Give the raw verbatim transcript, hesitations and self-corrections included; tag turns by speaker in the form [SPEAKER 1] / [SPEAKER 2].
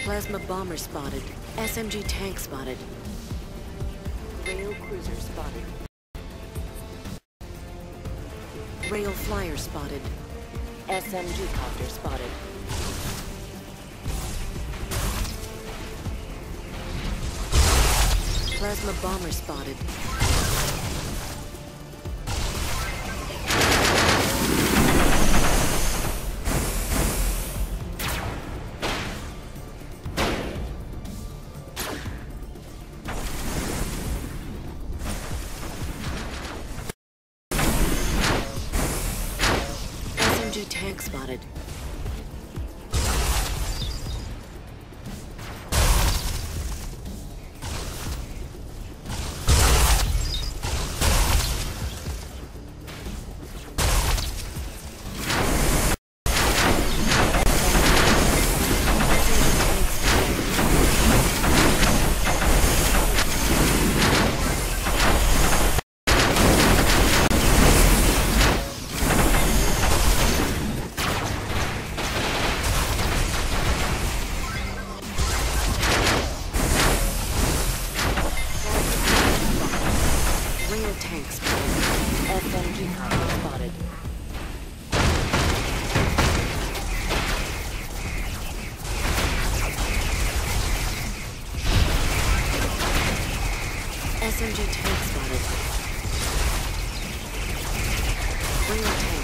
[SPEAKER 1] Plasma bomber spotted. S M G tank spotted. Rail cruiser spotted. Rail flyer spotted. S M G copter spotted. Plasma bomber spotted. S M G tank spotted. Tank spotted. S M G copter spotted. S M G tank spotted. Real tank.